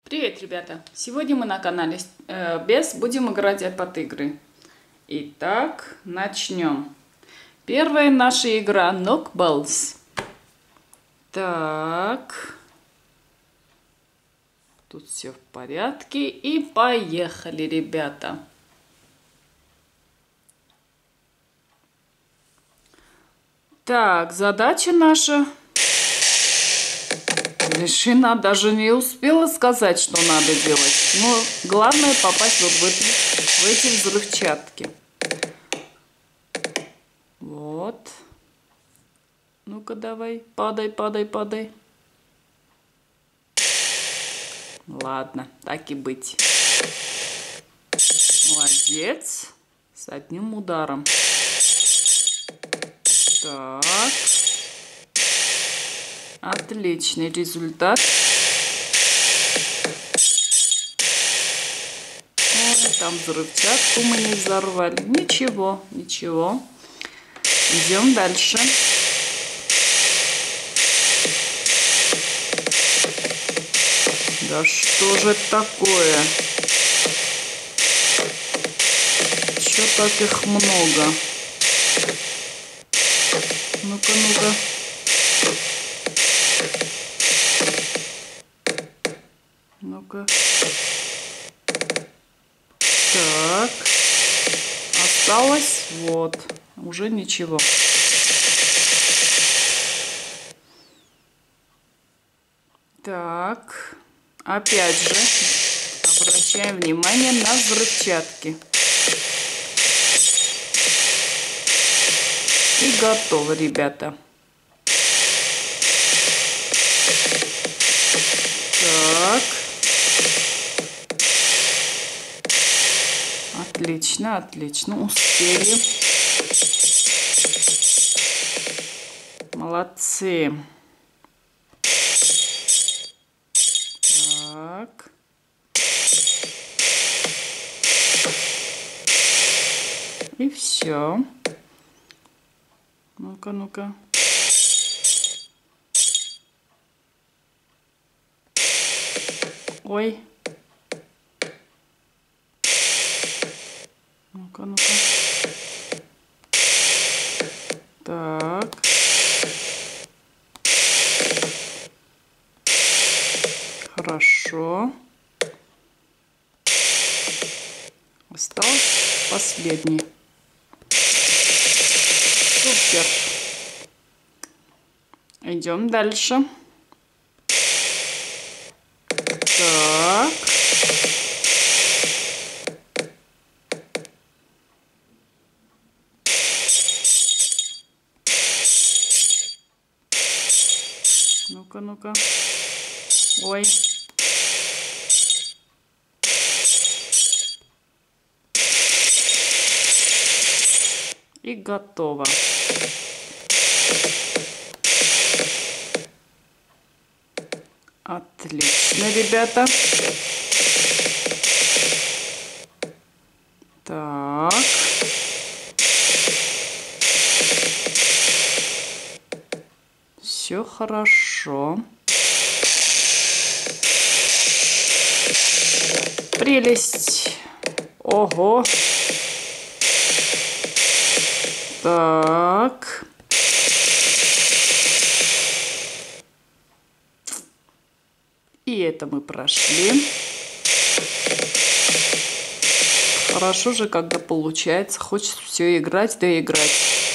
Привет, ребята! Сегодня мы на канале Без будем играть под игры. Итак, начнем. Первая наша игра Knockballs. Так. Тут все в порядке. И поехали, ребята. Так, задача наша. Решена, даже не успела сказать, что надо делать. Но главное попасть вот в эти взрывчатки. Вот. Ну-ка давай, падай, падай, падай. Ладно, так и быть. Молодец. С одним ударом. Так. Отличный результат. Ой, там взрывчатку мы не взорвали. Ничего, ничего. Идем дальше. Да что же это такое? Чё так их много? Ну-ка, ну-ка. Ну-ка. Так. Осталось вот. Уже ничего. Так. Опять же обращаем внимание на взрывчатки. И готово, ребята. Так. Отлично, отлично. Успели. Молодцы. Так. И все. Ну-ка, ну-ка. Ой. Ну-ка, ну-ка. Так. Хорошо. Остался последний. Супер. Идем дальше. Так. Ну-ка, ну-ка. Ой. И готово. Отлично, ребята. Так. Все хорошо. Прелесть. Ого. Так. И это мы прошли. Хорошо же, когда получается. Хочется все играть, да играть.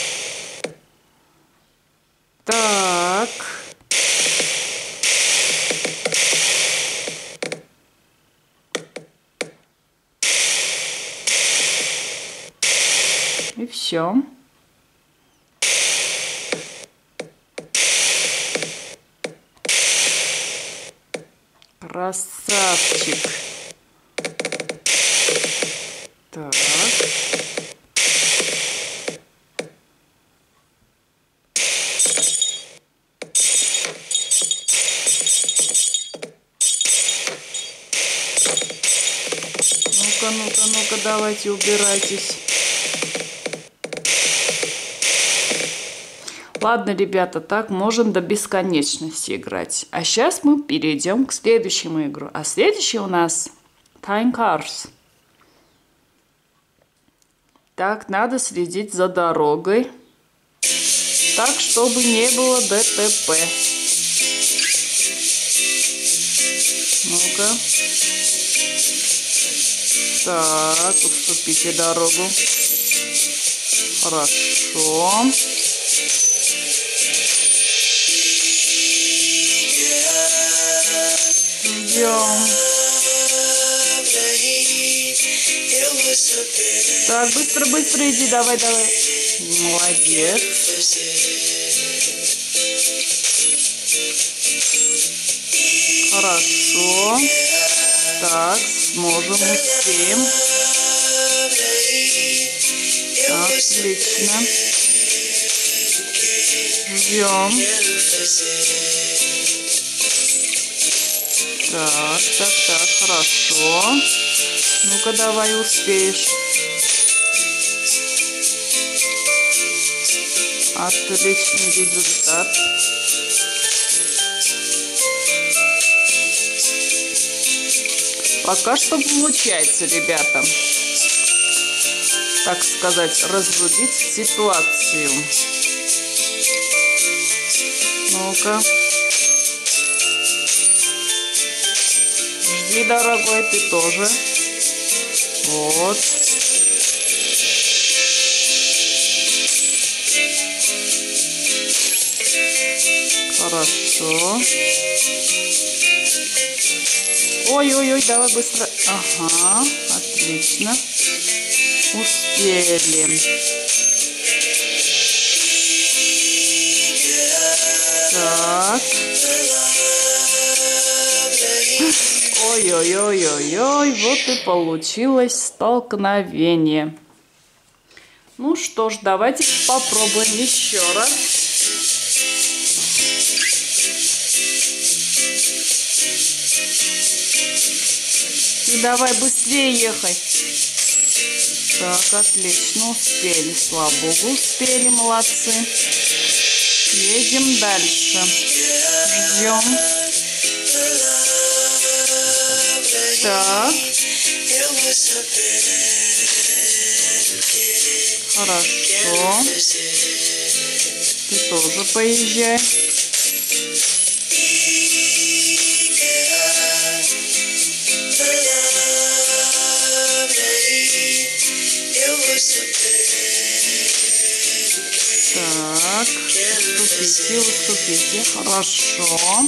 Так. И все. Красавчик. Так. Ну-ка, ну-ка, ну-ка, давайте убирайтесь. Ладно, ребята, так можем до бесконечности играть. А сейчас мы перейдем к следующему игру. А следующий у нас Time Cars. Так, надо следить за дорогой. Так, чтобы не было ДТП. Ну-ка. Так, уступите дорогу. Хорошо. Ждем. Так, быстро иди, давай. Молодец. Хорошо. Так, успеем. Отлично. Ждем. Так, хорошо. Ну-ка, давай, успеешь. Отличный результат. Пока что получается, ребята, так сказать, разрулить ситуацию. Ну-ка. Жди, дорогой, ты тоже. Вот. Хорошо. Ой, давай быстро. Ага, отлично. Успели. Так. Ой, вот и получилось столкновение. Ну что ж, давайте попробуем еще раз. И давай быстрее ехай. Так, отлично, успели, слава богу, успели, молодцы. Едем дальше. Ждем. Так. Хорошо. Ты тоже поезжай. Так, уступите, хорошо.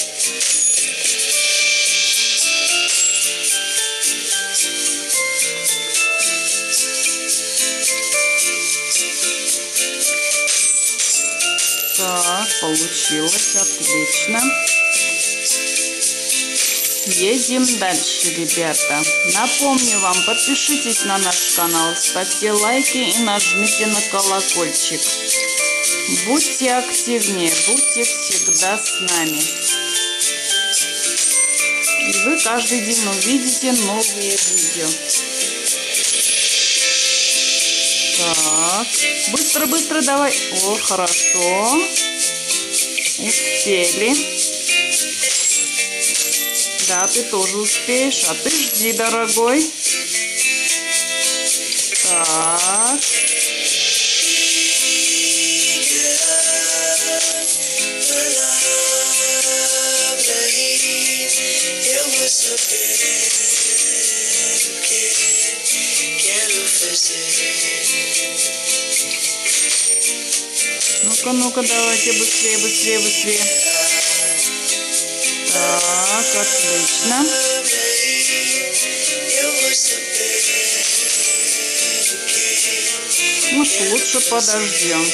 Так, получилось, отлично. Едем дальше, ребята. Напомню вам, подпишитесь на наш канал, ставьте лайки и нажмите на колокольчик. Будьте активнее, будьте всегда с нами. И вы каждый день увидите новые видео. Так, быстро давай. О, хорошо. Успели. Да, ты тоже успеешь. А ты жди, дорогой. Так. Ну-ка, давайте быстрее. Так, отлично. Может, лучше подождем.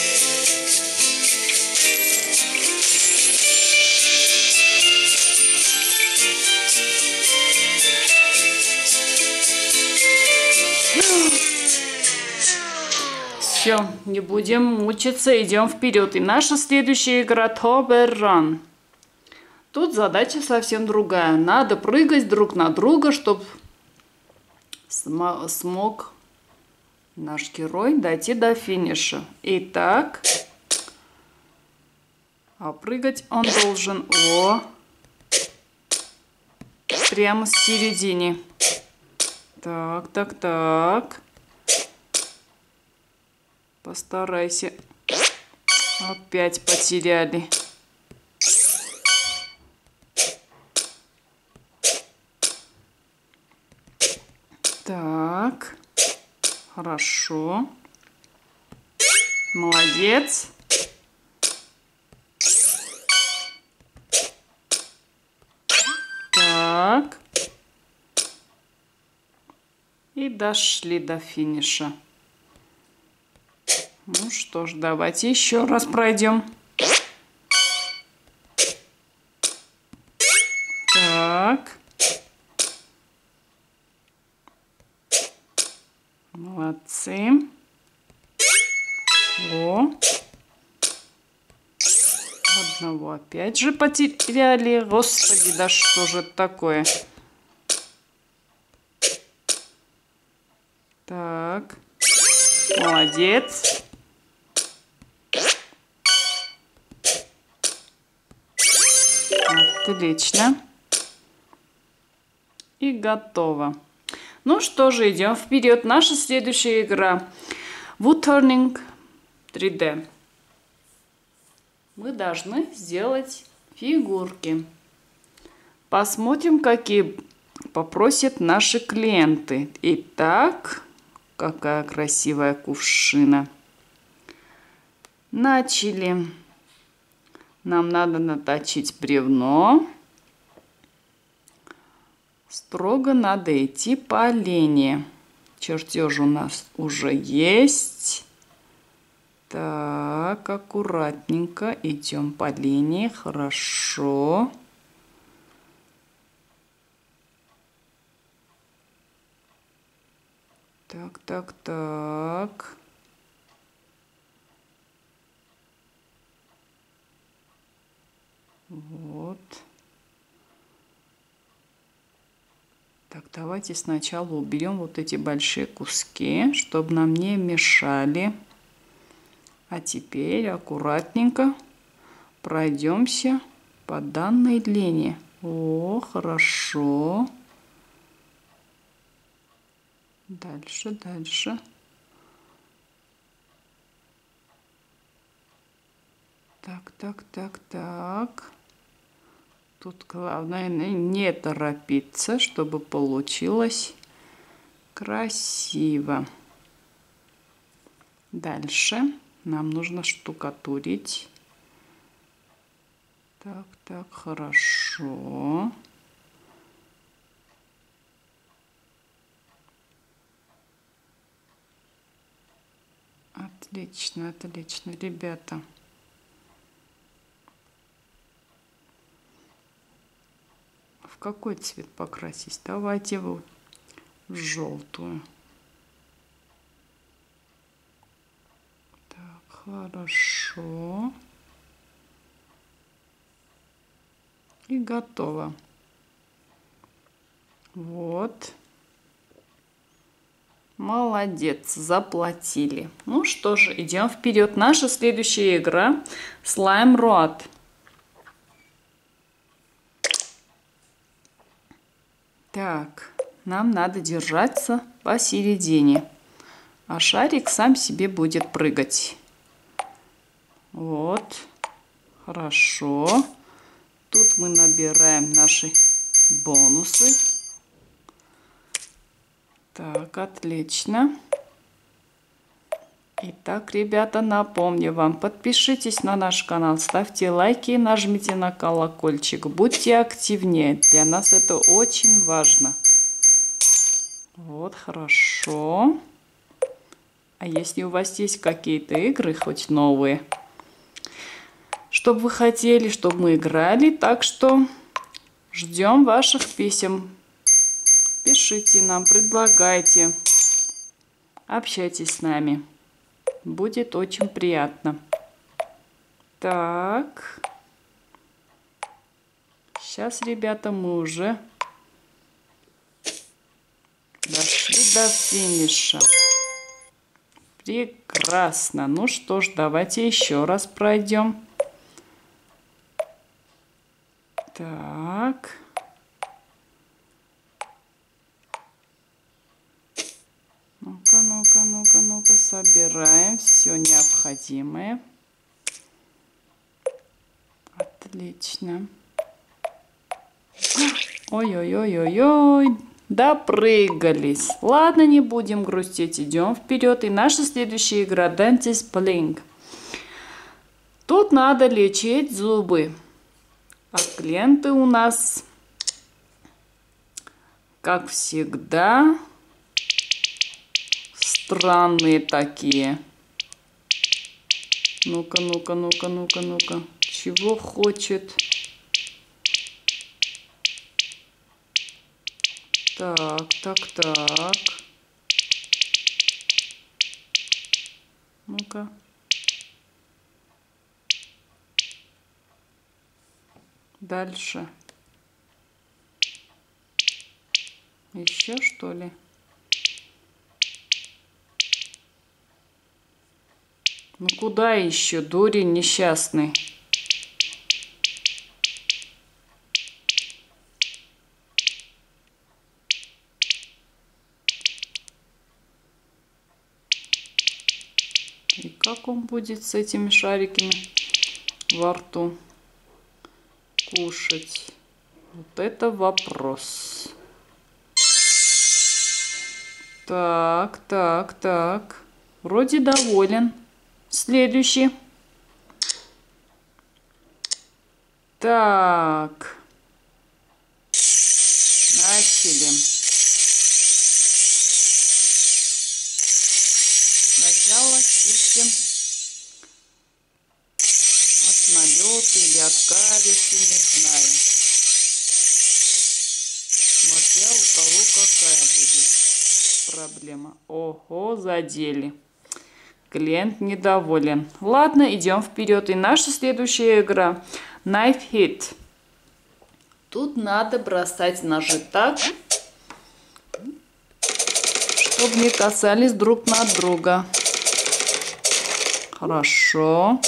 Все, не будем мучиться, идем вперед. И наша следующая игра Toblerone Run. Тут задача совсем другая. Надо прыгать друг на друга, чтобы смог наш герой дойти до финиша. Итак, А прыгать он должен прямо с середины. Так, так, так. Постарайся. Опять потеряли. Так. Хорошо. Молодец. Так. И дошли до финиша. Ну что ж, давайте еще раз пройдем. Так. Молодцы. Одного опять же потеряли. Господи, да что же это такое? Так. Молодец. Отлично. И готово. Ну что же, идем вперед. Наша следующая игра. Wood Turning 3D. Мы должны сделать фигурки. Посмотрим, какие попросят наши клиенты. Итак, какая красивая кувшина. Начали. Нам надо наточить бревно. Строго надо идти по линии. Чертеж у нас уже есть. Так, аккуратненько идем по линии. Хорошо. Так, так, так. Вот. Так, давайте сначала уберем вот эти большие куски, чтобы нам не мешали. А теперь аккуратненько пройдемся по данной линии. О, хорошо. Дальше, дальше. Так, так, так, так. Тут главное не торопиться, чтобы получилось красиво. Дальше нам нужно штукатурить. Так, так, хорошо. Отлично, отлично, ребята. В какой цвет покрасить? Давайте в желтую. Так, хорошо. И готово. Вот. Молодец, заплатили. Ну что же, идем вперед. Наша следующая игра Slime Road. Так, нам надо держаться посередине, а шарик сам себе будет прыгать. Вот, хорошо. Тут мы набираем наши бонусы. Так, отлично. Итак, ребята, напомню вам, подпишитесь на наш канал, ставьте лайки и нажмите на колокольчик. Будьте активнее, для нас это очень важно. Вот, хорошо. А если у вас есть какие-то игры, хоть новые, чтобы вы хотели, чтобы мы играли, так что ждем ваших писем. Пишите нам, предлагайте, общайтесь с нами. Будет очень приятно. Так. Сейчас, ребята, мы уже дошли до финиша. Прекрасно. Ну что ж, давайте еще раз пройдем. Так. Ну-ка, ну-ка, ну-ка, ну-ка. Собираем все необходимое. Отлично. Ой-ой-ой-ой-ой. Допрыгались. Ладно, не будем грустить. Идем вперед. И наша следующая игра Dentist Blink. Тут надо лечить зубы. А клиенты у нас, как всегда, странные такие. Ну-ка, ну-ка, ну-ка, ну-ка, ну-ка. Чего хочет? Так, так, так. Ну-ка. Дальше. Еще что ли? Ну куда еще, дурень несчастный? И как он будет с этими шариками во рту кушать? Вот это вопрос. Так, так, так. Вроде доволен. Следующий. Так. Начали. Сначала чистим от налета или от кариеса, не знаю. Смотря у кого какая будет проблема. Ого, задели. Клиент недоволен. Ладно, идем вперед. И наша следующая игра Knife Hit. Тут надо бросать ножи так, чтобы не касались друг на друга. Хорошо.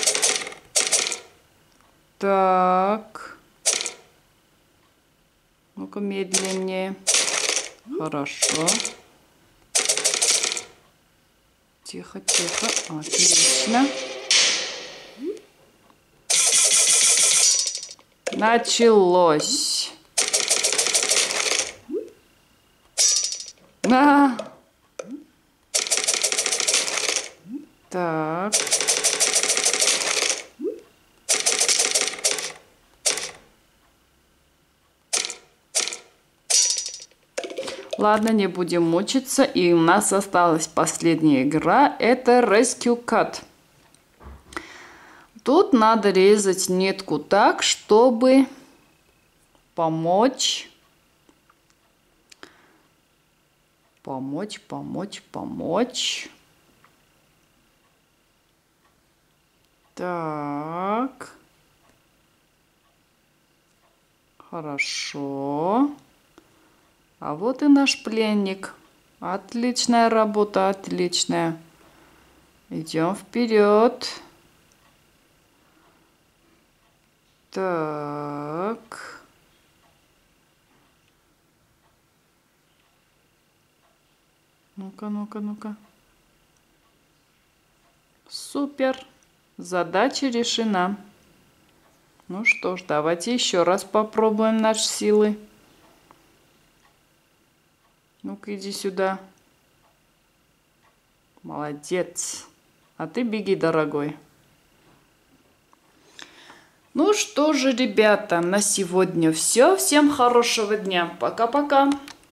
Так. Ну-ка медленнее. Хорошо. Тихо, тихо. Отлично. Началось. Так. Ладно, не будем мучиться. И у нас осталась последняя игра. Это Rescue Cut. Тут надо резать нитку так, чтобы помочь. Так. Хорошо. А вот и наш пленник. Отличная работа, отличная. Идем вперед. Так. Ну-ка, ну-ка, ну-ка. Супер. Задача решена. Ну что ж, давайте еще раз попробуем наши силы. Ну-ка, иди сюда. Молодец. А ты беги, дорогой. Ну что же, ребята, на сегодня все. Всем хорошего дня. Пока-пока.